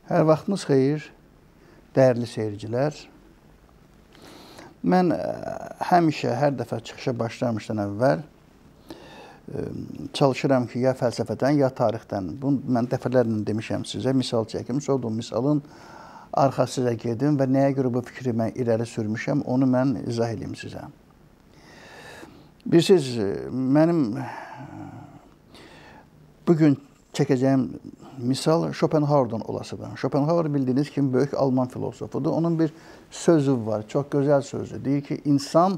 Hər vaxtınız xeyir, dəyərli seyircilər. Mən həmişə, hər dəfə çıxışa başlamışdan əvvəl çalışıram ki, ya fəlsəfədən, ya tarixdən. Bunu mən dəfələrlə demişəm sizə, misal çəkim. Sonra o misalın arxasıca gedim və nəyə görə bu fikri mən irəli sürmüşəm, onu mən izah edeyim sizə. Bilirsiniz, mənim bugün çəkəcəyim misal Schopenhauer'dan olasıdır. Schopenhauer bildiyiniz kimi böyük Alman filosofudur. Onun bir sözü var, çox gözəl sözdür. Deyir ki, insan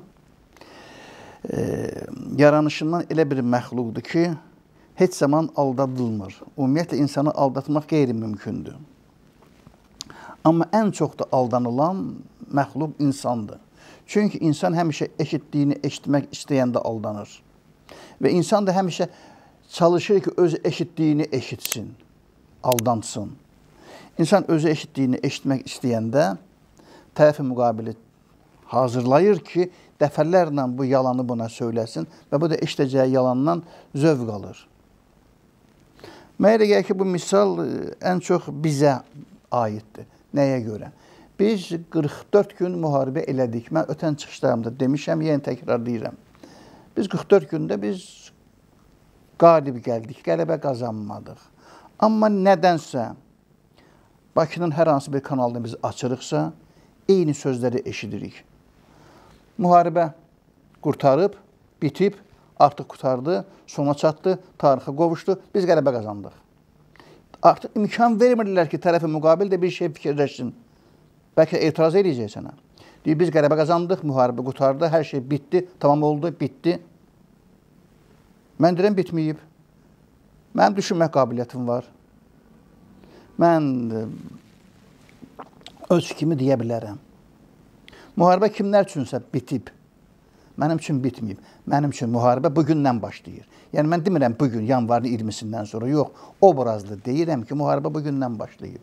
yaranışından elə bir məxluqdur ki, heç zaman aldadılmır. Ümumiyyətlə, insanı aldatmaq qeyri-mümkündür. Amma ən çox da aldanılan məxluq insandır. Çünki insan həmişə eşitdiyini eşitmək istəyəndə aldanır. Və insan da həmişə çalışır ki, öz eşitdiyini eşitsin, aldansın. İnsan özü eşitdiyini eşitmək istəyəndə tərəf-i müqabili hazırlayır ki, dəfələrlə bu yalanı buna söyləsin və bu da eşidəcəyi yalandan zövq alır. Mənə elə gəlir ki, bu misal ən çox bizə aiddir. Nəyə görə? Biz 44 gün müharibə elədik. Mən ötən çıxışlarımda demişəm, yenə təkrarlayıram. Biz 44 gündə qalib gəldik, qələbə qazanmadıq. Amma nədənsə Bakının hər hansı bir kanalını biz açırıqsa, eyni sözləri eşidirik. Müharibə qurtarıb, bitib, artıq qurtardı, sona çatdı, tarixə qovuşdu, biz qələbə qazandıq. Artıq imkan vermirlər ki, tərəfi müqabil də bir şey fikirləşsin. Bəlkə etiraz edəcək sənə. Deyir, biz qələbə qazandıq, müharibə qurtardı, hər şey bitdi, tamam oldu, bitdi. Mən deyirəm, bitməyib. Mənim düşünmək qabiliyyətim var. Mən öz fikrimi deyə bilərəm. Müharibə kimlər üçünsə bitib. Mənim üçün bitməyib. Mənim üçün müharibə bugündən başlayır. Yəni, mən demirəm bugün, yanvarın 20-sindən sonra. Yox, obrazlı deyirəm ki, müharibə bugündən başlayıb.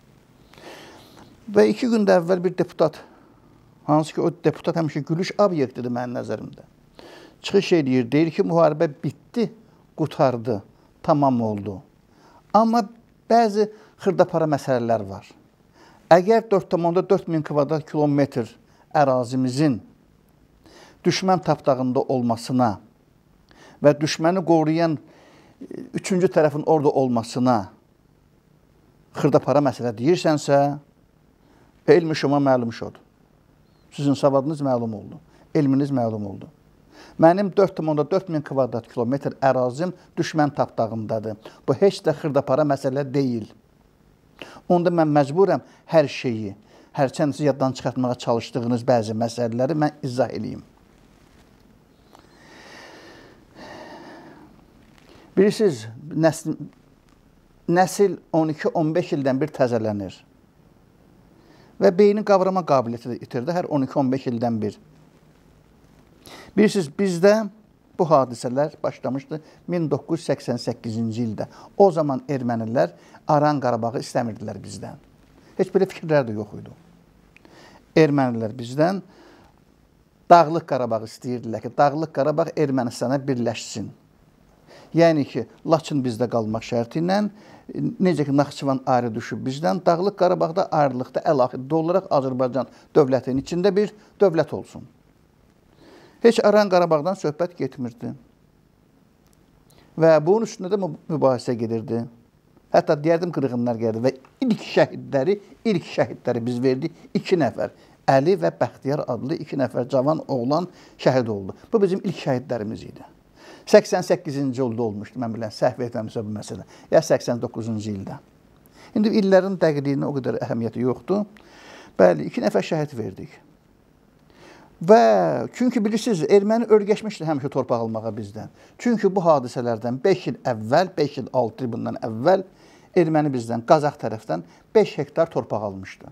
Və 2 gündə əvvəl bir deputat, hansı ki, o deputat həmişə gülüş obyektidir mənim nəzərimdə. Çıxış edir, deyir ki, müharibə bitdi, qurtardı, tamam oldu. Amma bəzi xırdapara məsələlər var. Əgər 4,4 min kvadrat kilometr ərazimizin düşmən tapdağında olmasına və düşməni qoruyan 3-cü tərəfin orada olmasına xırdapara məsələ deyirsənsə, elmi şuma məlum şodur. Sizin savadınız məlum oldu, elminiz məlum oldu. Mənim 4,4 min kvadrat kilometr ərazim düşmən tapdağındadır. Bu heç də xırdapara məsələ deyil. Onda mən məcburəm hər şeyi, hərçənd siz yaddan çıxartmağa çalışdığınız bəzi məsələləri mən izah edeyim. Bilirsiniz, nəsil 12-15 ildən bir təzələnir. Və beynin qavrama qabiliyyəti də itirdi hər 12-15 ildən bir. Bilirsiniz, bizdə bu hadisələr başlamışdı 1988-ci ildə. O zaman ermənilər Aran Qarabağı istəmirdilər bizdən. Heç belə fikirlər də yox idi. Ermənilər bizdən Dağlıq Qarabağı istəyirdilər ki, Dağlıq Qarabağ Ermənistana birləşsin. Yəni ki, Laçın bizdə qalmaq şərti ilə, necə ki, Naxçıvan ayrı düşüb bizdən, Dağlıq Qarabağda ayrılıqda əlaqəli olaraq Azərbaycan dövlətinin içində bir dövlət olsun. Heç Aran Qarabağdan söhbət getmirdi. Və bunun üstündə də mübahisə gedirdi. Hətta deyərdim qırğınlar gəldi və ilk şəhidləri biz verdik 2 nəfər. Əli və Bəxtiyar adlı 2 nəfər cavan oğlan şəhid oldu. Bu bizim ilk şəhidlərimiz idi. 88-ci ildə olmuşdu, mən bilən, səhv etməmişsə bu məsələ. Ya 89-cu ildə. İndi illərin dəqiqliyinə o qədər əhəmiyyəti yoxdur. Bəli, 2 nəfər şəhid verdik. Və çünki bilirsiniz, erməni örgəşmişdi həmişə torpaq almağa bizdən. Çünki bu hadisələrdən 5 il əvvəl, 5 il 6 il bundan əvvəl erməni bizdən, Qazax tərəfdən 5 hektar torpaq almışdı.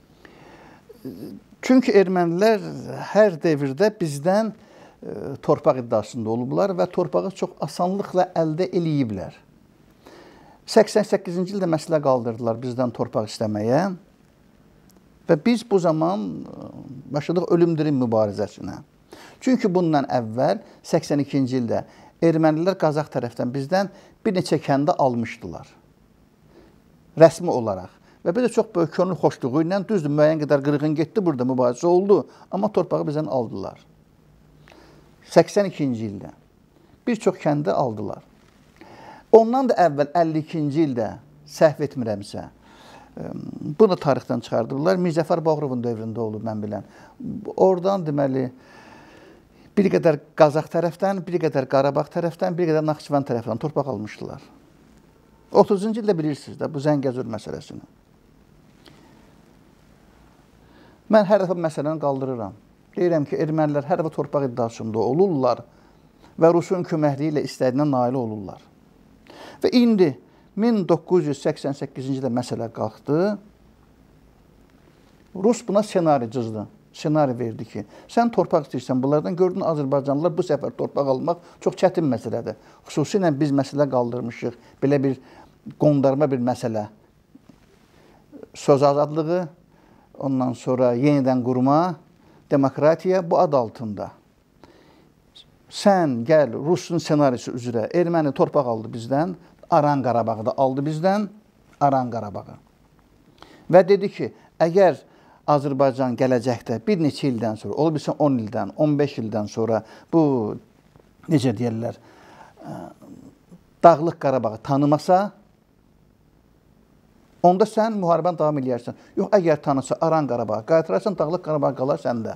Çünki ermənilər hər devirdə bizdən torpaq iddiasında olublar və torpağı çox asanlıqla əldə eləyiblər. 88-ci ildə məsələ qaldırdılar bizdən torpaq istəməyə. Və biz bu zaman başladıq ölüm-dirim mübarizəsinə. Çünki bundan əvvəl 82-ci ildə ermənilər Qazax tərəfdən bizdən bir neçə kəndə almışdılar. Rəsmi olaraq. Və bir də çox böyük könül xoşluğu ilə, düzdür, müəyyən qədər qırğın getdi, burada mübahisə oldu, amma torpağı bizdən aldılar. 82-ci ildə bir çox kəndi aldılar. Ondan da əvvəl 52-ci ildə, səhv etmirəmsə, bunu tarixdən çıxardırlar. Mirzəfər Bağırovun dövründə olub, mən bilən. Oradan deməli, bir qədər Qazax tərəfdən, bir qədər Qarabağ tərəfdən, bir qədər Naxçıvan tərəfdən torpaq almışdılar. 30-cu ildə bilirsiniz də bu Zəngəzur məsələsini. Mən hər dəfə məsələni qaldırıram. Deyirəm ki, ermənilər hər dəfə torpaq iddiasında olurlar və Rusun köməkliyi ilə istədiyinə nail olurlar. Və indi 1988-ci ildə məsələ qalxdı. Rus buna senari cızdı. Senari verdi ki, sən torpaq istəyirsən bunlardan. Gördün, Azərbaycanlılar bu səfər torpaq almaq çox çətin məsələdir. Xüsusilə biz məsələ qaldırmışıq. Belə bir qondarma bir məsələ. Söz azadlığı, ondan sonra yenidən qurma, demokratiya bu ad altında. Sən gəl Rusun senarisi üzrə erməni torpaq aldı bizdən, Aran Qarabağı da aldı bizdən, Aran Qarabağı. Və dedi ki, əgər Azərbaycan gələcəkdə bir neçə ildən sonra, ola bilsin 10 ildən, 15 ildən sonra bu, necə deyərlər, Dağlıq Qarabağı tanımasa, onda sən müharibəni davam edərsən. Yox, əgər tanısa Aran Qarabağı qaytararsan, Dağlıq Qarabağı qalar səndə.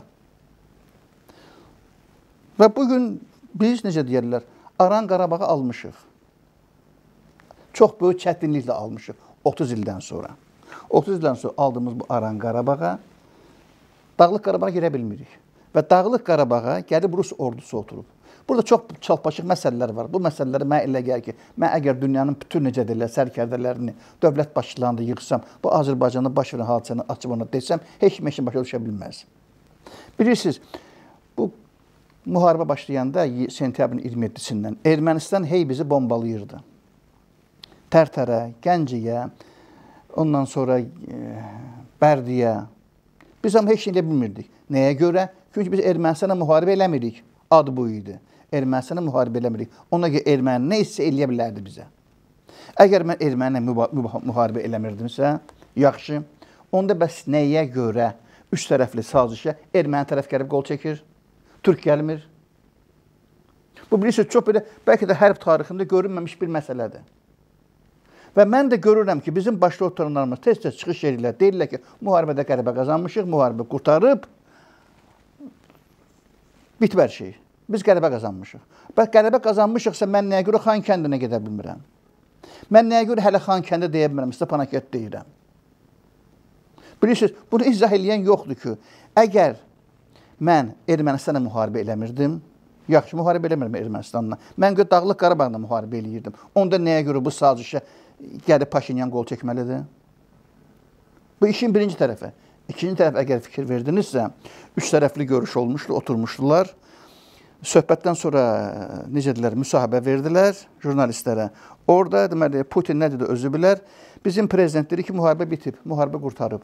Və bugün biz, necə deyərlər, Aran Qarabağı almışıq. Çox böyük çətinliklə almışıq 30 ildən sonra. 30 ildən sonra aldığımız bu Aran Qarabağa, Dağlıq Qarabağa girə bilmirik. Və Dağlıq Qarabağa gəlib Rus ordusu oturub. Burada çox çalpaşıq məsələlər var. Bu məsələləri mənə elə gəlir ki, mən əgər dünyanın bütün necə deyirlər, sərkərdələrini, dövlət başçılarını da yığsam, bu Azərbaycanda baş verən hadisəni açıb ona desəm, heç kim başa düşə bilməz. Bilirsiniz, bu müharibə başlayanda sentyabrın 27-sindən Ermənistan hey bizi bombalayırdı. Tərtərə, Gəncəyə, ondan sonra Bərdiyə. Biz amma heç şey elə bilmirdik. Nəyə görə? Çünki biz Ermənistana müharibə eləmirik. Adı bu idi. Ermənistana müharibə eləmirik. Ona görə erməni nə isə eləyə bilərdi bizə. Əgər mən ermənlə müharibə eləmirdimsə, yaxşı, onda bəs nəyə görə üç tərəfli sazişə erməni tərəf gəlib qol çəkir, Türk gəlmir? Bu bilirsiniz, çox belə, bəlkə də hərb tarixində görünməmiş bir məsələdir. Və mən də görürəm ki, bizim başda oturanlarımız tez-tez çıxış edirlər, deyirlər ki, müharibədə qələbə qazanmışıq, müharibə qurtarıb, bitib hər şey. Biz qələbə qazanmışıq. Bəs qələbə qazanmışıqsa, mən nəyə görə Xan kəndinə gedə bilmirəm? Mən nəyə görə hələ Xan kəndə deyə bilmirəm, Stepanakert deyirəm? Bilirsiniz, bunu izah eləyən yoxdur ki, əgər mən Ermənistana müharibə eləmirdim, yaxşı, müharibə eləmirəm Ermənistanla, mən Dağlıq Qarabağla müharibə eləyirdim, onda nəyə görə bu sazişə gəlib Paşinyan qol çəkməlidir? Bu işin birinci tərəfi. İkinci tərəf, əgər fikir verdinizsə, üç tərəfli görüş olmuşdu, oturmuşdular. Söhbətdən sonra, necə dedilər, müsahibə verdilər jurnalistlərə. Orada, deməli, Putin nə dedi, özü bilər. Bizim prezident dedi ki, müharibə bitib, müharibə qurtarıb.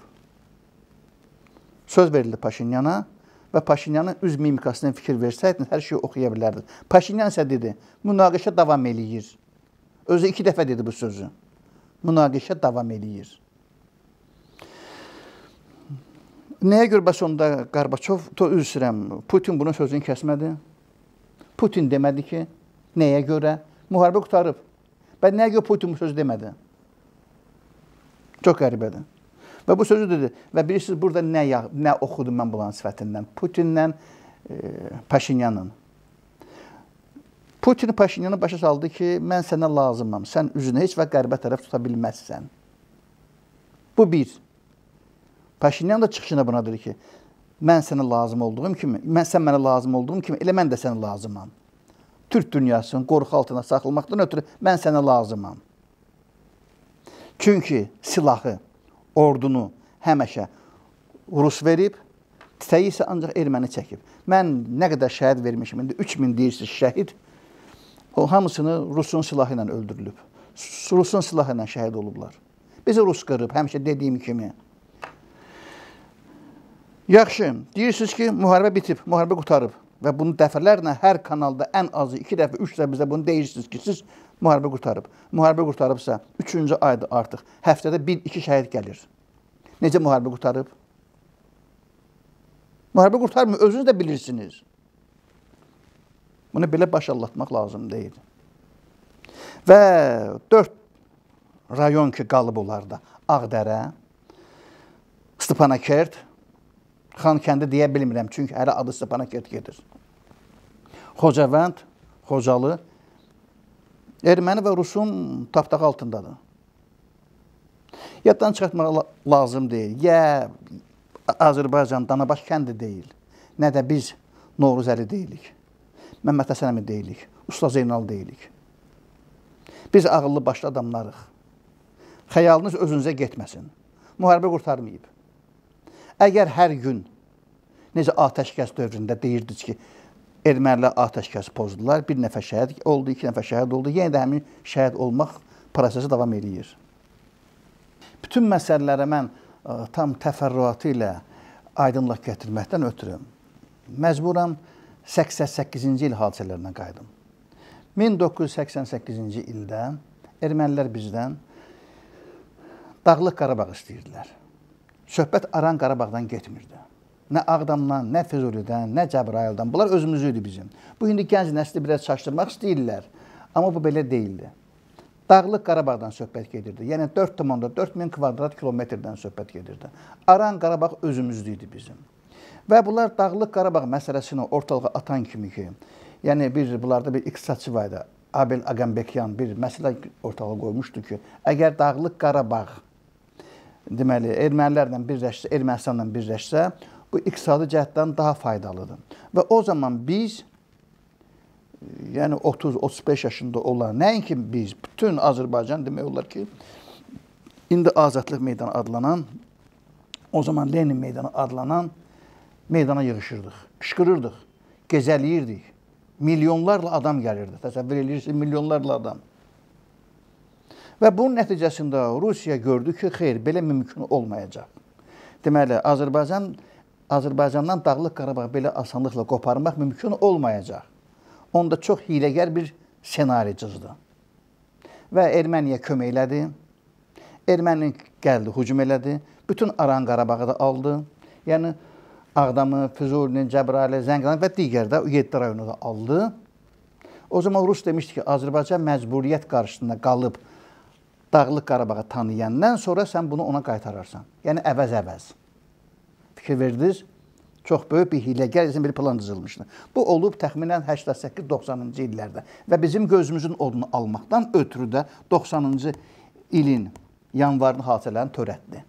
Söz verildi Paşinyana və Paşinyanın üz mimikasından fikir versəydiniz, hər şeyi oxuya bilərdiniz. Paşinyan isə dedi, münaqişə davam eləyir. Özü 2 dəfə dedi bu sözü. Münaqişə davam eləyir. Nəyə görə bəs onda Qarbaçov, üzr istəyirəm, Putin bunun sözünü kəsmədi? Putin demədi ki, nəyə görə? Müharibə qurtarıb. Və nəyə görə Putin bu sözü demədi? Çox qəribədir. Və bu sözü dedi. Və bilirsiniz, burada nə oxudum mən bunların sifətindən? Putinlə Paşinyanın. Putin Paşinyanı başa saldı ki, mən sənə lazımam. Sən üzünü heç vaxt qərbə tərəf tuta bilməzsən. Bu bir. Paşinyan da çıxışına buna dedi ki, mən sənə lazım olduğum kimi, sən mənə lazım olduğum kimi, elə mən də sənə lazımam. Türk dünyasının qorxu altına saxlamaqdan ötürü mən sənə lazımam. Çünki silahı, ordunu həmişə Rus verib, titəyi isə ancaq erməni çəkib. Mən nə qədər şəhid vermişim, indi 3000 deyirsiniz şəhid, o hamısını Rusun silahı ilə öldürülüb. Rusun silahı ilə şəhid olublar. Bizi Rus qırıb, həmişə dediyim kimi. Yaxşı, deyirsiniz ki, müharibə bitib, müharibə qurtarıb və bunu dəfələrlə hər kanalda ən azı 2 dəfə, 3 dəfə bizə bunu deyirsiniz ki, siz Müharibə qurtarıb. Müharibə qurtarıbsa 3-cü ayda artıq həftədə 1-2 şəhid gəlir. Necə müharibə qurtarıb? Müharibə qurtarmıyor, özünüz də bilirsiniz. Bunu belə başallatmaq lazım deyil. Və 4 rayon ki qalıb onlarda. Ağdərə, Stepanakert, Xankəndi deyə bilmirəm, çünki hələ adı Stepanakert gedir. Xocavənd, Xocalı, erməni və Rusun tapdağı altındadır. Yaddan çıxartmaq lazım deyil. Ya Azərbaycan Danabaş kəndi deyil, nə də biz Novruzəli deyilik, Məmməd Həsən əmi deyilik, Usta Zeynal deyilik. Biz ağıllı başlı adamlarıq. Xəyalınız özünüzə getməsin. Müharibə qurtarmayıb. Əgər hər gün, necə atəşkəs dövründə deyirdiniz ki, ermənilər atəşkəs pozdular, bir nəfər şəhid oldu, 2 nəfər şəhid oldu, yenə də həmin şəhid olmaq prosesi davam edir. Bütün məsələlərə mən tam təfərrüatı ilə aydınlıq gətirməkdən ötürü məcburam 88-ci il hadisələrinə qayıdım. 1988-ci ildə ermənilər bizdən Dağlıq Qarabağ istəyirdilər. Söhbət Aran Qarabağdan getmirdi. Nə Ağdamdan, nə Füzulidən, nə Cəbrayıldan. Bunlar özümüz idi bizim. Bu, indi gənc nəsli biraz çaşdırmaq istəyirlər. Amma bu belə deyildi. Dağlıq Qarabağdan söhbət gedirdi. Yəni 4,4 kvadrat kilometrdən söhbət gedirdi. Aran Qarabağ özümüzdü idi bizim. Və bunlar Dağlıq Qarabağ məsələsini ortalığa atan kimi ki, yəni bunlarda bir iqtisadçı var idi, Abel Agambekyan bir məsələ ortalığa qoymuşdu ki, əgər Dağlıq Qarabağ deməli, ermənilərlə birləşsə, Ermənistanla birləşsə, bu iqtisadi cəhətdən daha faydalıdır. Və o zaman biz, yəni 30-35 yaşında olan, nəinki biz, bütün Azərbaycan demək olar ki, indi Azadlıq meydanı adlanan, o zaman Lenin meydanı adlanan meydana yığışırdıq, qışqırırdıq, gezəliyirdik. Milyonlarla adam gəlirdi, təsəvvür edirsiniz, milyonlarla adam. Və bunun nəticəsində Rusiya gördü ki, xeyr, belə mümkün olmayacaq. Deməli, Azərbaycandan Dağlıq Qarabağ belə asanlıqla qoparmaq mümkün olmayacaq. Onda çox hiləgər bir senari cızdı. Və Erməniyə kömək elədi. Erməni gəldi, hücum elədi. Bütün Aran Qarabağı da aldı. Yəni, Ağdamı, Füzulini, Cəbrayılı, Zəngilan və digər də 7 rayonu da aldı. O zaman Rus demişdi ki, Azərbaycan məcburiyyət qarşısında qalıb Dağlıq Qarabağı tanıyandan sonra sən bunu ona qaytararsan. Yəni, əvəz-əvəz. Fikir verdiniz, çox böyük bir hiləgər bir plan düzülmüşdü. Bu olub təxminən 88-90-cı illərdə və bizim gözümüzün odunu almaqdan ötürü də 90-cı ilin yanvarını hadisələrini törətdi.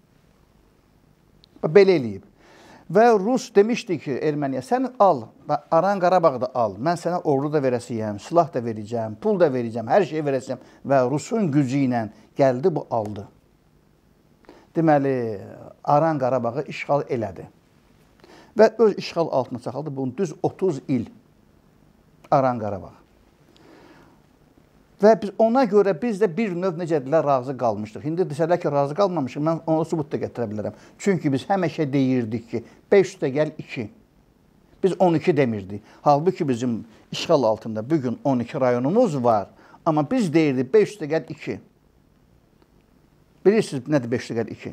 Belə eləyib. Və Rus demişdi ki, Erməniyə, sən al, Aran Qarabağı da al, mən sənə ordu da verəsiyəm, silah da verəcəm, pul da verəcəm, hər şeyi verəsiyəm. Və Rusun gücü ilə gəldi, bu aldı. Deməli, Aran Qarabağı işğal elədi. Və öz işğal altına çaxıldı, bunun düz 30 il Aran Qarabağ. Və ona görə biz də bir növ necədirlər, razı qalmışdıq. İndi desələr ki, razı qalmamışıq, mən ona sübut da gətirə bilərəm. Çünki biz həmişə deyirdik ki, 5 üstəgəl 2. Biz 12 demirdik. Halbuki bizim işğal altında bugün 12 rayonumuz var. Amma biz deyirdik 5 üstəgəl 2. Bilirsiniz nədir 5 üstəgəl 2?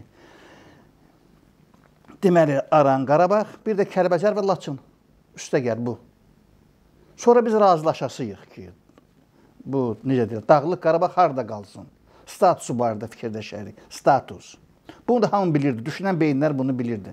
Deməli, Aran Qarabağ, bir də Kəlbəcər və Laçın. Üstəgəl bu. Sonra biz razılaşasıyıq ki, bu, necə deyil, Dağlıq Qarabağ harada qalsın? Statusu barədə fikirləşərik. Status. Bunu da hamı bilirdi. Düşünən beyinlər bunu bilirdi.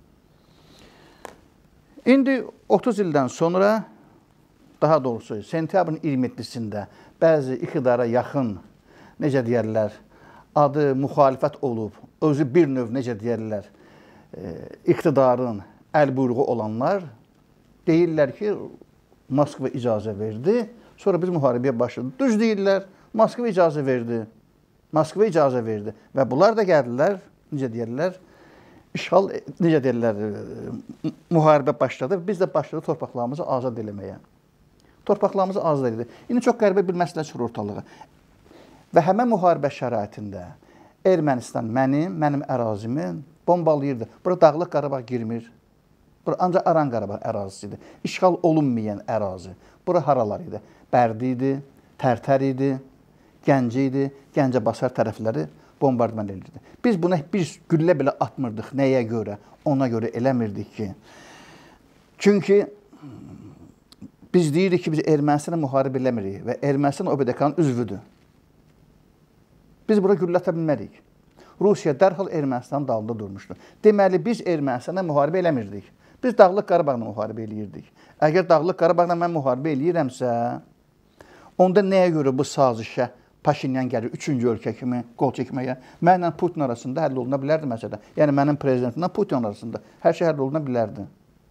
İndi 30 ildən sonra, daha doğrusu, sentyabrın 27-sində bəzi iqtidara yaxın, necə deyərlər, adı müxalifət olub, özü bir növ, necə deyərlər, iqtidarın əl buyruğu olanlar deyirlər ki, Moskva icazə verdi. Sonra biz müharibəyə başladıq. Düz deyirlər, Moskva icazə verdi. Moskva icazə verdi. Və bunlar da gəldilər, necə deyirlər, işğal, necə deyirlər, müharibə başladı. Biz də başladıq torpaqlarımızı azad eləməyə. Torpaqlarımızı azad elədik. İndi çox qəribə bir məsələ çıxır ortalığa. Və həmən müharibə şəraitində Ermənistan mənim ərazimi bombalayırdı. Bura Dağlıq Qarabağ girmir. Bura ancaq Aran Qarabağ ərazisidir. İşğal olunmayan ərazi. Bura haralar idi? Bərdi idi, Tərtər idi, Gəncə idi, Gəncə Basar tərəfləri bombardman edirdi. Biz buna bir güllə belə atmırdıq. Nəyə görə? Ona görə eləmirdik ki. Çünki biz deyirik ki, biz Ermənistana müharibə eləmirik və Ermənistan OBDK-nın üzvüdür. Biz bura güllə ata bilmərik. Rusiya dərhal Ermənistanın dalında durmuşdur. Deməli, biz Ermənistana müharibə eləmirdik. Biz Dağlıq Qarabağla müharibə eləyirdik. Əgər Dağlıq Qarabağla mən müharibə eləyirəmsə, onda nəyə görə bu sazişə Paşinyan gəlir 3-cü ölkə kimi qol çəkməyə? Mənlə Putin arasında həll oluna bilərdi məsələ. Yəni, mənim prezidentimlə Putin arasında hər şey həll oluna bilərdi.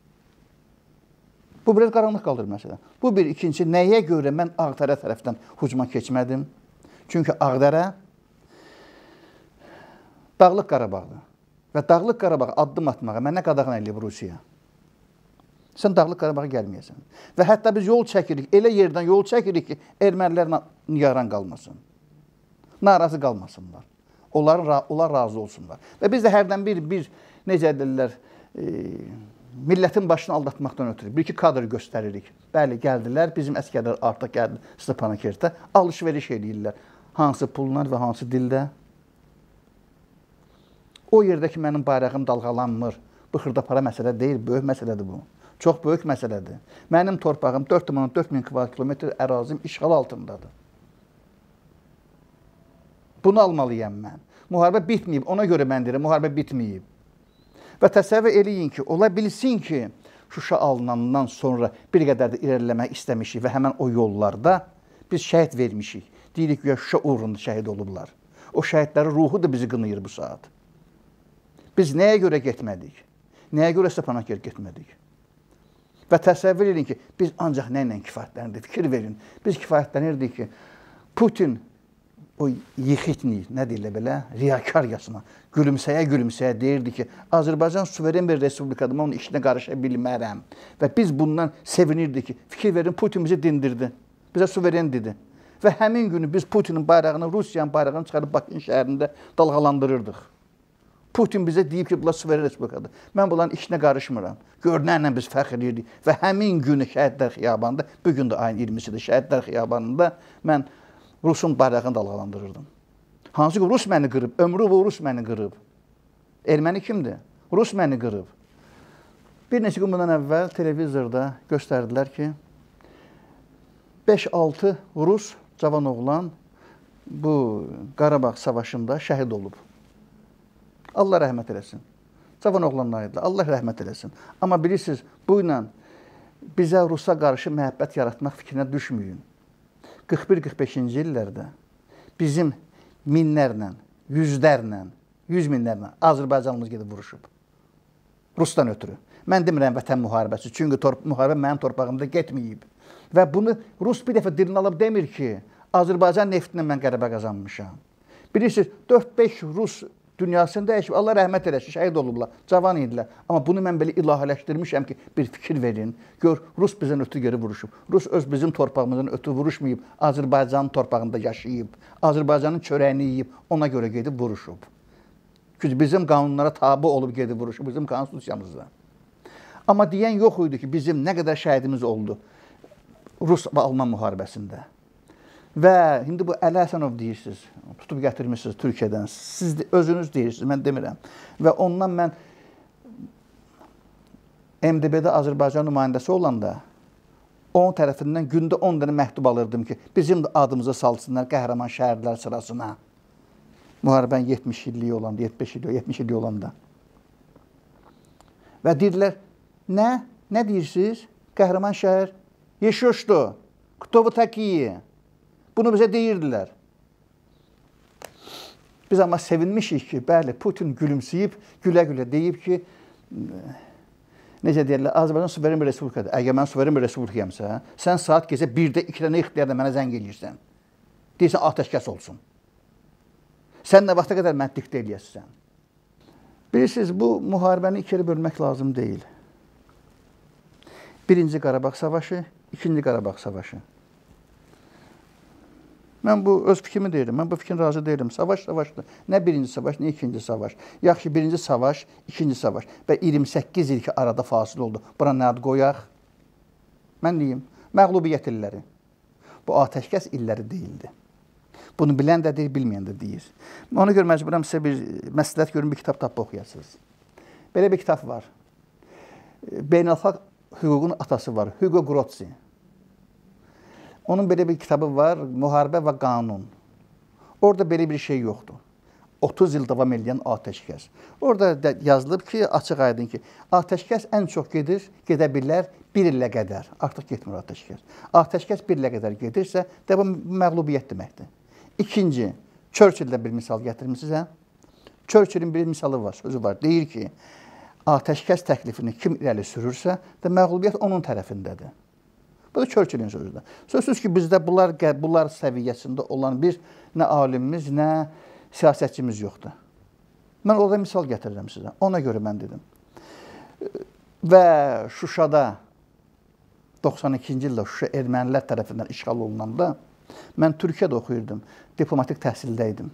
Bu, biraz qaranlıq qaldır məsələ. Bu bir. İkinci, nəyə görə mən Ağdərə tərəfdən hücuma keçmədim? Çünki Ağdərə Dağlıq Qarabağdır. Və Dağlıq Qarabağa addım atmağa mənə qadağan eləyib Rusiya. Sən Dağlıq Qarabağa gəlməyəsən. Və hətta biz yol çəkirik, elə yerdən yol çəkirik ki, ermənilərlə nigaran qalmasın. Narazı qalmasınlar. Onlar razı olsunlar. Və biz də hərdən bir necə edirlər, millətin başını aldatmaqdan ötürü bir-iki kadr göstəririk. Bəli, gəldilər, bizim əskərlər artıq gəldi Stepanakert-ə, alış-veriş edirlər. Hansı pullar və hansı dildə? O yerdəki mənim bayrağım dalğalanmır. Bu xırda para məsələ deyil, böyük məsələdir bu. Çox böyük məsələdir. Mənim torpağım 4.000 km2 ərazim işğal altındadır. Bunu almalıyam mən. Müharibə bitməyib, ona görə mən deyirəm, müharibə bitməyib. Və təsəvvür eləyin ki, ola bilsin ki, Şuşa alınandan sonra bir qədər də irəliləmək istəmişik və həmən o yollarda biz şəhid vermişik. Deyirik ki, Şuşa uğrunda şəhid olublar. O şəhidlərin ruhu da bizi qınayır bu saat. Biz nəyə görə getmədik? Nəyə görə Stepanakert getmədik? Və təsəvvür edin ki, biz ancaq nə ilə kifayətlənirdik? Fikir verin. Biz kifayətlənirdik ki, Putin o yıxitni, nə deyirlər belə, riyakarcasına, gülümsəyə deyirdi ki, Azərbaycan suveren bir respublikadır, mən onun işinə qarışa bilmərəm. Və biz bundan sevinirdik ki, fikir verin, Putin bizi dindirdi, bizə suveren dedi. Və həmin günü biz Putinin bayrağını, Rusiyanın bayrağını çıxarıb Bakın şəhərində dalğalandırırdıq. Putin bizə deyib ki, bunlar suveren respublikadır. Mən bunların işinə qarışmıram. Görünənlə biz fəxr edirdik. Və həmin günü Şəhidlər Xiyabanında, bugün də ayın 20-sidir, Şəhidlər Xiyabanında mən Rusun bayrağını dalğalandırırdım. Hansı ki, Rus məni qırıb, ömrü bu Rus məni qırıb. Erməni kimdir? Rus məni qırıb. Bir neçə gün bundan əvvəl televizorda göstərdilər ki, 5-6 Rus cavan oğlan bu Qarabağ savaşında şəhid olub. Allah rəhmət eləsin. Cavan oğlanlar idilər. Allah rəhmət eləsin. Amma bilirsiniz, bu ilə bizə Rusa qarşı məhəbbət yaratmaq fikrinə düşməyin. 41-45-ci illərdə bizim minlərlə, yüzlərlə, 100 minlərlə Azərbaycanımız gedib vuruşub. Rusdan ötürü. Mən demirəm vətən müharibəsi. Çünki müharibə mənim torpağımda getməyib. Və bunu Rus bir dəfə dilini alıb demir ki, Azərbaycan neftindən mən qələbə qazanmışam. Bilirsiniz, 4-5 Rus dünyasını dəyişib, Allah rəhmət eləsin, şəhid olublar, cavan idilər. Amma bunu mən belə ilahiləşdirmişəm ki, bir fikir verin. Gör, Rus bizdən ötürü geri vuruşub. Rus öz bizim torpağımızdan ötürü vuruşmayıb, Azərbaycanın torpağında yaşayıb, Azərbaycanın çörəyini yiyib, ona görə gedib vuruşub. Çünki bizim qanunlara tabi olub gedib vuruşub, bizim konstitusiyamızda. Amma deyən yox idi ki, bizim nə qədər şəhidimiz oldu Rus və Alman müharibəsində. Və indi bu Əli Həsənov deyirsiniz, tutub gətirmişsiniz Türkiyədən, siz özünüz deyirsiniz, mən demirəm. Və ondan mən MDB-də Azərbaycan nümayəndəsi olanda, onun tərəfindən gündə 10 dənə məktub alırdım ki, bizim də adımıza salsınlar qəhrəman şəhərlər sırasına. Müharibənin 70 illiyi olanda, 75 illiyi, 70 illiyi olanda. Və deyirlər, nə deyirsiniz? Qəhrəman şəhər, Yeşoşdu, Kto вы такие? Bunu bizə deyirdilər. Biz amma sevinmişik ki, bəli, Putin gülümsəyib, gülə-gülə deyib ki, necə deyirlər, Azərbaycan suveren bir respublikadır. Əgər mən suveren bir respublikayamsa, sən saat gecə 1-də 2-də nə ixtiyarda mənə zəng edirsən. Deyirsən, atəşkəs olsun. Sən nə vaxta qədər mən diktə eləyəsən. Bilirsiniz, bu müharibəni iki yerə bölmək lazım deyil. Birinci Qarabağ savaşı, ikinci Qarabağ savaşı. Mən bu öz fikrimi deyirəm, mən bu fikrin razı deyirəm. Savaş savaşdır. Nə birinci savaş, nə ikinci savaş. Yaxşı, birinci savaş, ikinci savaş. Və 28 il ki, arada fasilə oldu. Buna nə ad qoyaq? Mən deyim, məğlubiyyət illəri. Bu atəşkəs illəri deyildi. Bunu bilən də deyir, bilməyən də deyir. Ona görə məcburam sizə bir məsləhət görüm, bir kitab tapıb oxuyasınız. Belə bir kitab var. Beynəlxalq hüququn atası var, Hugo Grotzi. Onun belə bir kitabı var, Müharibə və Qanun. Orada belə bir şey yoxdur. 30 il davam edən atəşkəs. Orada yazılıb ki, açıq aydın ki, atəşkəs ən çox gedə bilər 1 ilə qədər. Artıq getmir atəşkəs. Atəşkəs 1 ilə qədər gedirsə, bu məğlubiyyət deməkdir. İkinci, Churchill'də bir misal gətirmişsiniz. Churchill'in bir misalı var, sözü var. Deyir ki, atəşkəs təklifini kim irəli sürürsə, məğlubiyyət onun tərəfindədir. Bu da Churchill'in sözüdür. Sözsüz ki, bizdə bunlar səviyyəsində olan bir nə alimimiz, nə siyasətçimiz yoxdur. Mən orada misal gətirirəm sizə. Ona görə mən dedim. Və Şuşada 92-ci ildə Şuşa ermənilər tərəfindən işğal olunanda mən Türkiyədə oxuyurdum. Diplomatik təhsildə idim.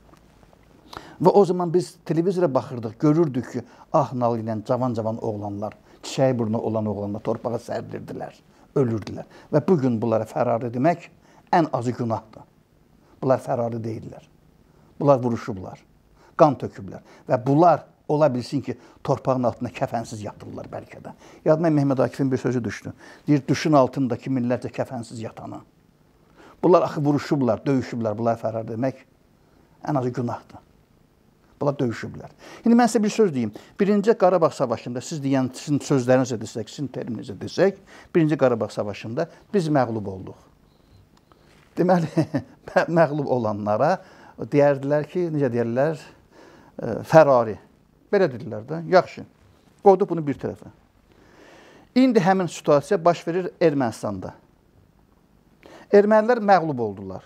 Və o zaman biz televizora baxırdıq, görürdük ki, nal ilə cavan-cavan oğlanlar, çiçəyi burnu olan oğlanlar torpağa sərdirdilər, ölürdülər. Və bugün bunlara fərari demək ən azı günahdır. Bunlar fərari deyirlər. Bunlar vuruşublar, qan töküblər və bunlar ola bilsin ki, torpağın altında kəfənsiz yatırlar bəlkə də. Yadıma Mehmet Akif'in bir sözü düşdü. Deyir, düşün altındakı minlərcə kəfənsiz yatanı. Bunlar axı vuruşublar, döyüşüblər, bunlar fərar demək ən azı günahdır. Bunlar döyüşüblər. İndi mən sizə bir söz deyim. Birinci Qarabağ Savaşında, siz deyən, sizin sözlərinizə desək, sizin terminizə desək, Birinci Qarabağ Savaşında biz məğlub olduq. Deməli, məğlub olanlara deyərdilər ki, necə deyərlər, fərari. Belə dedilər də, yaxşı. Qoyduq bunu bir tərəfə. İndi həmin situasiya baş verir Ermənistanda. Ermənilər məğlub oldular.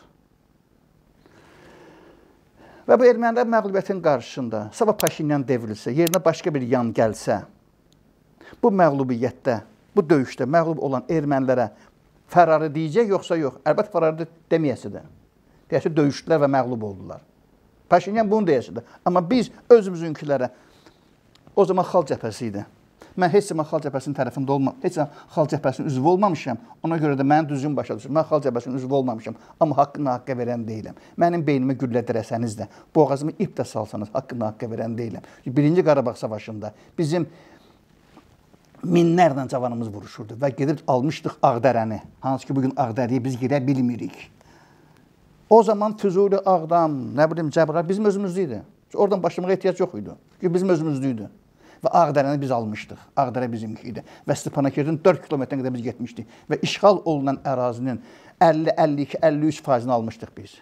Və bu ermənilər məğlubiyyətin qarşısında sabah Paşinyan devrilsə, yerinə başqa bir yan gəlsə, bu məğlubiyyətdə, bu döyüşdə məğlub olan ermənilərə fərari deyəcək, yoxsa yox? Əlbəttə, fərari deməyəsidir. Deyəsi, döyüşdülər və məğlub oldular. Paşinyan bunu deyəsidir. Amma biz özümüzünkilərə, o zaman xalq cəbhəsi idi. Mən heç zaman xalq cəbhəsinin tərəfində olmamışam, heç zaman xalq cəbhəsinin üzvü olmamışam. Ona görə də mənim düzgün başa düşürəm. Mən xalq cəbhəsinin üzvü olmamışam, amma haqqını haqqa verən deyiləm. Mənim beynimə güllə dirəsəniz də, boğazımı ip də salsanız, haqqını haqqa verən deyiləm. Birinci Qarabağ Savaşında bizim minlərlə cavanımız vuruşurdu və gedib almışdıq Ağdərəni. Hansı ki, bugün Ağdəriyə biz girə bilmirik. O zaman Füzuli, Ağdam, nə bilim, Cəbrayıl bizim özümüzdü idi. Oradan başlamağa ehtiyac yox idi. Çünki bizim özümüzdü idi. Və Ağdərəni biz almışdıq. Ağdərə bizimki idi. Və Stepanakert 4 kilometrə qədər biz getmişdik. Və işğal olunan ərazinin 50, 52, 53% almışdıq biz.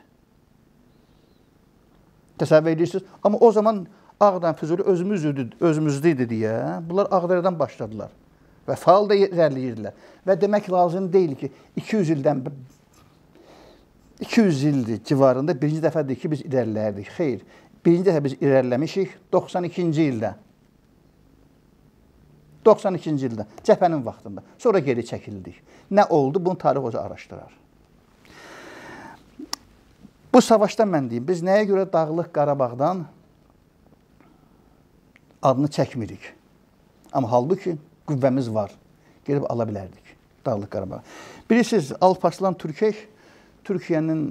Təsəvvür edirsiniz. Amma o zaman Ağdam, Füzuli özümüzdü idi deyə bunlar Ağdərədən başladılar. Və faal da irəliyirdilər. Və demək lazım deyil ki, 200 ildir civarında birinci dəfədir ki, biz irəliləyirdik. Xeyr, birinci dəfə biz irəliləmişik 92-ci ildə. 92-ci ildə, cəbhənin vaxtında. Sonra geri çəkildik. Nə oldu? Bunu tarix hoca araşdırar. Bu savaşdan mən deyim, biz nəyə görə Dağlıq Qarabağdan adını çəkmirik? Amma halbuki qüvvəmiz var. Gelib ala bilərdik Dağlıq Qarabağı. Bilirsiniz, Alparslan Türkeş Türkiyənin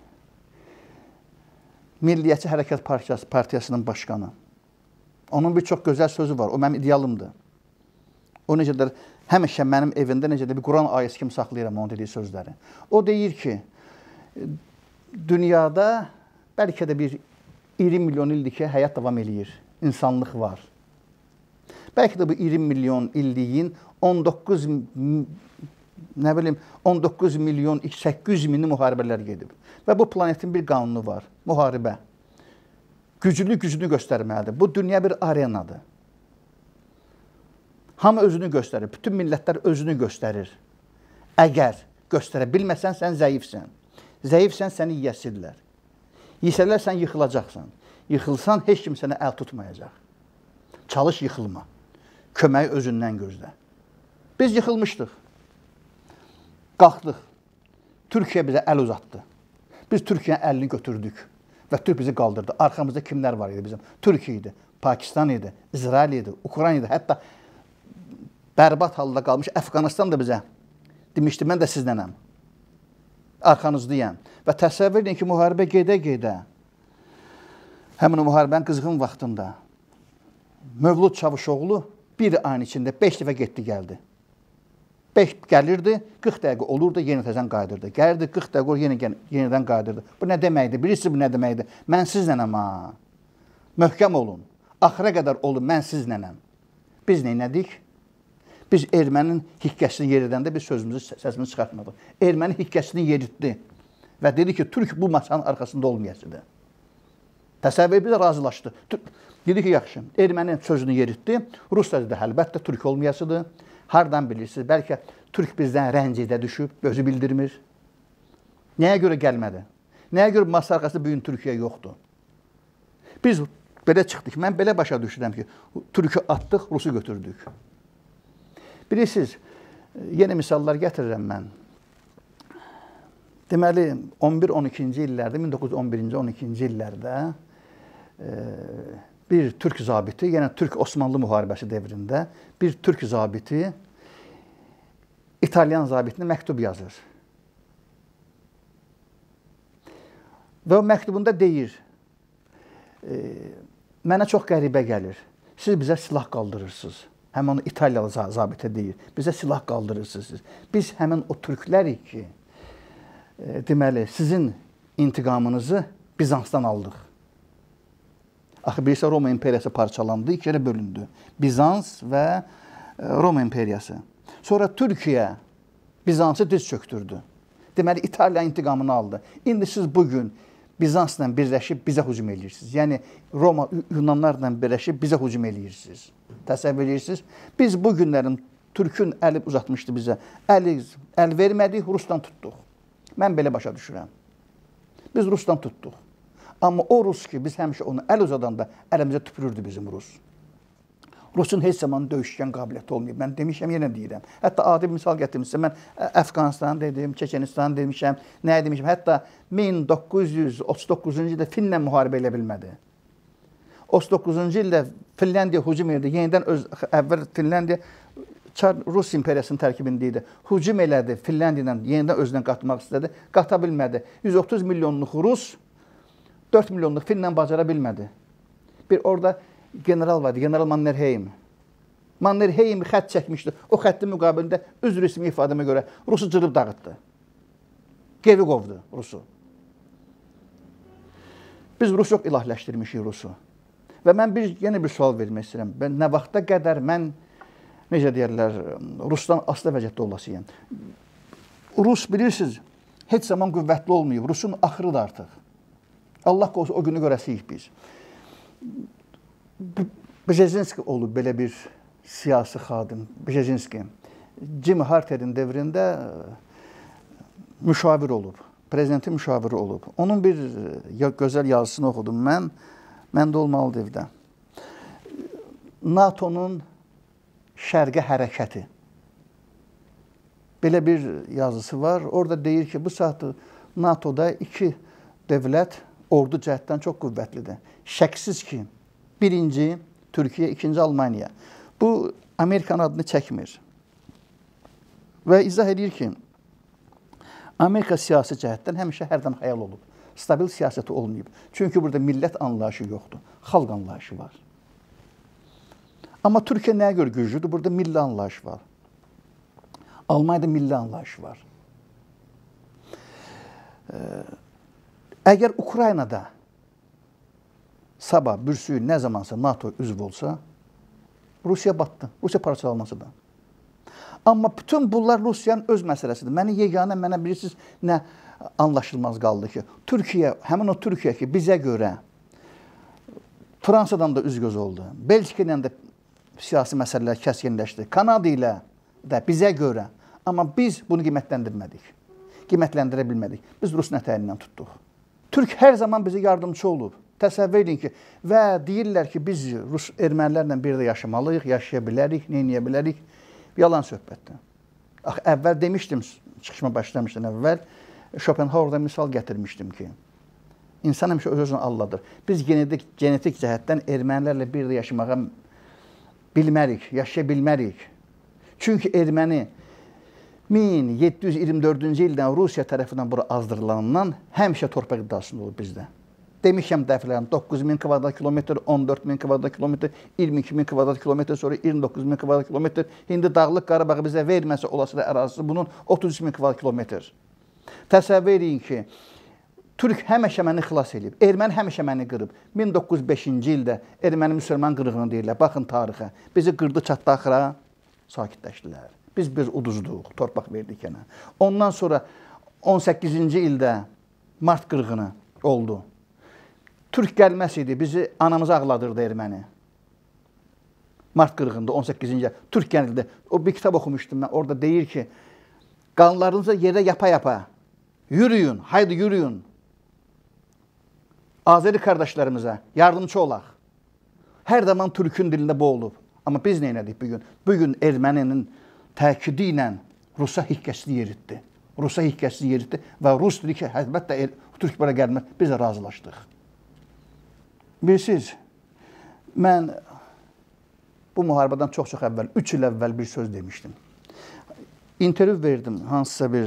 Milliyyətçi Hərəkat Partiyasının başqanı. Onun bir çox gözəl sözü var. O mənim idealımdır. O necə də həmişə mənim evimdə necə də bir Quran ayəsi kimi saxlayıram onun dediyi sözləri. O deyir ki, dünyada bəlkə də bir 20 milyon ildir ki, həyat davam eləyir. İnsanlıq var. Bəlkə də bu 20 milyon illiyin 19 milyon 800 mini müharibələr gedib. Və bu planetin bir qanunu var. Müharibə. Güclü göstərməlidir. Bu dünya bir arenadır. Hamı özünü göstərir. Bütün millətlər özünü göstərir. Əgər göstərə bilməsən, sən zəifsən. Zəifsən, səni yiyəsirlər. Yiyəsələr, sən yıxılacaqsan. Yıxılsan, heç kim sənə əl tutmayacaq. Çalış, yıxılma. Köməyi özündən gözlə. Biz yıxılmışdıq. Qalxdıq. Türkiyə bizə əl uzatdı. Biz Türkiyənin əlini götürdük və Türk bizi qaldırdı. Arxamızda kimlər var idi bizim? Türkiyə idi, Pakistan idi, İsrail idi, Ukrayna idi. Hətta bərbad halda qalmış Əfqanistan da bizə demişdi, mən də sizdənəm. arxanızdayam. Və təsəvvür edin ki, müharibə gedə-gedə, həmin o müharibənin qızğın vaxtında Mövlud Çavuşoğlu bir ayın içində 5 dəfə getdi, gəldi. 5 gəlirdi, 40 dəqiqə olurdu, yenə təzən qayıdırdı. Gəlirdi, 40 dəqiqə olur, yenidən qayıdırdı. Bu nə deməkdir? Bilirsiniz bu nə deməkdir? Mən sizlənəm ha. Möhkəm olun. Axıra qədər olun, mən sizlənəm. Biz neynədik? Biz ermənin hikkəsini yeridəndə biz səsimizi çıxartmadıq. Erməni hikkəsini yeritdi və dedi ki, Türk bu masanın arxasında olmayasıdır. Təsəvvür bizə razılaşdı. Dedi ki, yaxşı, ermənin sözünü yeritdi. Rus da dedi, əlbəttə Türk olmayasıdır. Hardan bilirsiniz? Bəlkə Türk bizdən rəncidə düşüb, özü bildirmir. Nəyə görə gəlmədi? Nəyə görə masa arxası bugün Türkiyə yoxdur? Biz belə çıxdıq. Mən belə başa düşürəm ki, Türkü atdıq, Rusu götürdük. Bilirsiniz, yeni misallar gətirirəm mən. Deməli, 11-12-ci illərdə, 1911-12-ci illərdə bir Türk zabiti, yəni Türk-Osmanlı müharibəsi devrində bir Türk zabiti İtalyan zabitinə məktub yazır. Və o məktubunda deyir, mənə çox qəribə gəlir, siz bizə silah qaldırırsınız. Həmin onu İtalyalı zabitə deyir, bizə silah qaldırırsınız. Biz həmin o türklərik ki, deməli, sizin intiqamınızı Bizansdan aldıq. Axı birisi Roma imperiyası parçalandı, iki yerə bölündü. Bizans və Roma imperiyası. Sonra Türkiyə Bizansı diz çöktürdü. Deməli, İtaliya intiqamını aldı. İndi siz bugün Bizansla birləşib bizə hücum edirsiniz. Yəni, Roma, Yunanlarla birləşib bizə hücum edirsiniz. Təsəvvür edirsiniz. Biz bu günlərin Türkün əli uzatmışdı bizə. Əl vermədik, Rusdan tutduq. Mən belə başa düşürəm. Biz Rusdan tutduq. Amma o Rus ki, biz həmişə onu əl uzadanda əlimizə tüpürürdü bizim Rus. Rusun heç zaman döyüşkən qabiliyyəti olmayıb. Mən demişəm, yenə deyirəm. Hətta adi misal gətirmişəm. Mən Əfqanistanı dedim, Çeçenistanı demişəm, nəyə demişəm. Hətta 1939-cu ildə Finlə müharibə elə bilmədi. 39-cu ildə Finlandiya hücum edirdi. Yenidən əvvəl Finlandiya Rus imperiyasının tərkibində idi. Hücum elədi, Finlandiya yenidən özünə qatmaq istədi. Qata bilmədi. 130 milyonluq Rus 4 milyonluq Finlə bacara bilmədi. Bir orada general vardı, General Mannerheim. Mannerheim xətt çəkmişdi. O xəttin müqabilində üzr ismi ifadəmə görə Rusu cırıb dağıtdı. Gevi qovdu Rusu. Biz Rus yox ilahləşdirmişik Rusu. Və mən yenə bir sual vermək istəyirəm. Nə vaxta qədər mən, necə deyərlər, Rusdan asılı vəziyyətdə olasıyam. Rus, bilirsiniz, heç zaman qüvvətli olmayıb. Rusun axırıdır artıq. Allah qorusun, o günü görəsiyik biz. Bjezinski olub belə bir siyasi xadim. Bjezinski. Jimmy Carter'in devrində müşavir olub. Prezidentin müşaviri olub. Onun bir gözəl yazısını oxudum mən. Məndə olmalıdır evdə. NATO'nun şərqə hərəkəti. Belə bir yazısı var. Orada deyir ki, bu saatda NATO'da iki dövlət ordu cəhətdən çox qüvvətlidir. Şəksiz ki, birinci Türkiyə, ikinci Almaniya. Bu, Amerikanın adını çəkmir. Və izah edir ki, Amerika siyasi cəhətdən həmişə hərdən xəyal olub. Stabil siyasəti olmayıb. Çünki burada millət anlayışı yoxdur. Xalq anlayışı var. Amma Türkiyə nəyə görə güclüdür? Burada milli anlayış var. Almaniyada milli anlayışı var. Əgər Ukraynada sabah, bürsüyü nə zamansa NATO üzv olsa, Rusiya batdı. Rusiya parçalanması da. Amma bütün bunlar Rusiyanın öz məsələsidir. Mənə bilirsiniz, nə anlaşılmaz qaldı ki, Türkiyə, həmin o Türkiyə ki, bizə görə Fransadan da üz-göz oldu. Belçika ilə də siyasi məsələlər kəskinləşdi. Kanada ilə də bizə görə. Amma biz bunu qiymətləndirmədik. Qiymətləndirə bilmədik. Biz Rusun ətəyindən tutduq. Türk hər zaman bizə yardımcı olub. Təsəvvür edin ki, və deyirlər ki, biz Rus ermənilərlə bir də yaşamalıyıq, yaşaya bilərik, neyniyə bilərik. Yalan söhbətdir. Əvvəl demişdim, çıxışma başlamışdan əvvəl, Schopenhauer'da misal gətirmişdim ki, insan həmişə öz-özünü alladır. Biz genetik cəhətdən ermənilərlə bir də yaşamağa bilmərik, yaşaya bilmərik. Çünki erməni 1724-cü ildən Rusiya tərəfindən bura azdırılandan həmişə torpaq iddiasında olub bizdə. Demişəm dəfələrlə 9000 kvadrat kilometr, 14000 kvadrat kilometr, 22000 kvadrat kilometr, sonra 29000 kvadrat kilometr. İndi Dağlıq Qarabağı bizə verməsə olası da ərazisi bunun 33000 kvadrat kilometr. Təsəvvür edin ki, Türk həmişə məni xilas edib, erməni həmişə məni qırıb. 1905-ci ildə erməni-müsəlman qırığını deyirlər, baxın tarixə. Bizi qırdı çatdı axıra, sakitləşdilər. Biz uduzduq, torpaq verdik yenə. Ondan sonra 18-ci ildə Mart qırğını oldu. Türk gəlməsiydi, bizi anamızı ağladırdı erməni. Mart qırğında 18-ci ildə Türk gəldi. O bir kitab oxumuşdum mən, orada deyir ki, qanlarınızı yerə yapa-yapa, yürüyün, haydi yürüyün. Azeri qardaşlarımıza yardımcı olaq. Hər zaman Türkün dilində bu olub. Amma biz nə elədik bugün? Bugün erməninin təkidi ilə Rusa hikkəsini yeritdi. Rusa hikkəsini yeritdi və Rus dedi ki, əlbəttə Türk bura gəlmir. Biz də razılaşdıq. Bilirsiniz, mən bu müharibədən çox-çox əvvəl, 3 il əvvəl bir söz demişdim. İntervyu verdim hansısa bir,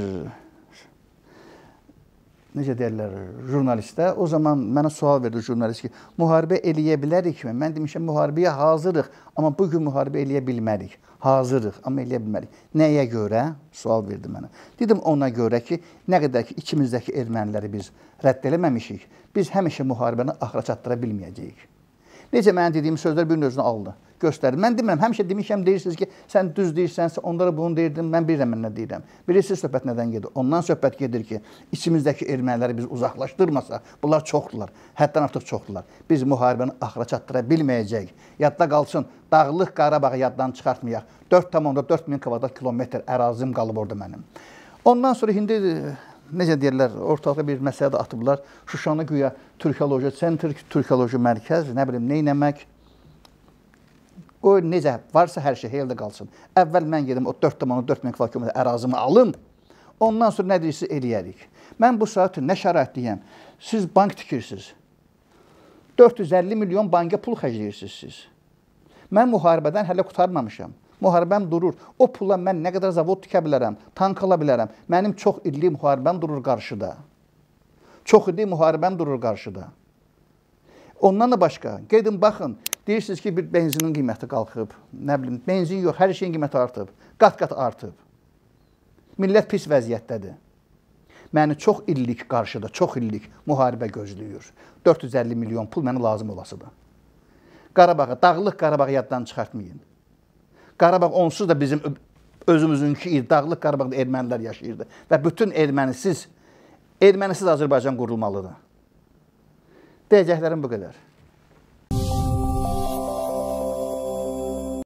necə deyirlər, jurnalistə. O zaman mənə sual verdi jurnalist ki, müharibə eləyə bilərikmi? Mən demişəm, müharibəyə hazırıq, amma bugün müharibə eləyə bilmərik. Hazırıq, amma eləyə bilmərik. Nəyə görə? Sual verdi mənə. Dedim, ona görə ki, nə qədər ki, ikimizdəki erməniləri biz rədd eləməmişik, biz həmişə müharibəni axıra çatdıra bilməyəcəyik. Necə mənim dediyim sözlər birinin özünü aldı, göstərdi. Mən demirəm, həmişə demişəm, deyirsiniz ki, sən düz deyirsənsə, onlara bunu deyirdim, mən bilirəm, mən nə deyirəm. Bilirsiniz, söhbət nədən gedir? Ondan söhbət gedir ki, içimizdəki erməniləri biz uzaqlaşdırmasa, bunlar çoxdular, həddən artıq çoxdular. Biz müharibəni axıra çatdıra bilməyəcəyik. Yadda qalsın, Dağlıq Qarabağı yaddan çıxartmayaq. 4,4 min kvadrat kilometr ərazim qalıb orada mənim. Ondan sonra indi, necə deyirlər, ortalıqda bir məsələ də atıblar. Şuşanı güya Türkoloji Sentr, Türkoloji Mərkəz, nə bilim, neynəmək. Qoy necə varsa hər şey eldə qalsın. Əvvəl mən gedim o 4,4 min kvadrat kilometr ərazimi alım. Ondan sonra nə deyirsiniz, eləyərik. Mən bu saat nə şəraitdəyəm? Siz bank tikirsiniz. 450 milyon banka pul xərcləyirsiniz siz. Mən müharibədən hələ qurtarmamışam. Müharibəm durur. O pulla mən nə qədər zavod tikə bilərəm, tank ala bilərəm. Mənim çox illik müharibəm durur qarşıda. Çox illik müharibəm durur qarşıda. Ondan da başqa, gedin baxın, deyirsiniz ki, bir benzinin qiyməti qalxıb, nə bilim, benzin yox, hər şeyin qiyməti artıb, qat-qat artıb. Millət pis vəziyyətdədir. Məni çox illik qarşıda, çox illik müharibə gözləyir. 450 milyon pul mənə lazım olasıdır. Qarabağı, Dağlıq Qarabağı yaddan çıxartmayın. Qarabağ onsuz da bizim özümüzünki idi. Dağlıq Qarabağda ermənilər yaşayırdı. Və bütün ermənisiz Azərbaycan qurulmalıdır. Deyəcəklərim bu qədər.